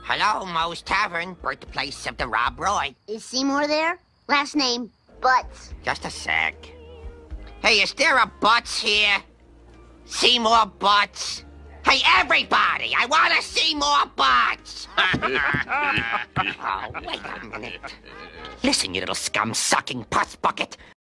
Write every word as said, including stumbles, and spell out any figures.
Hello, Moe's Tavern, birthplace of the Rob Roy. Is Seymour there? Last name, Butts. Just a sec. Hey, is there a Butts here? Seymour Butts? Hey, everybody! I want to see more Butts! Oh, wait a minute. Listen, you little scum-sucking puss bucket.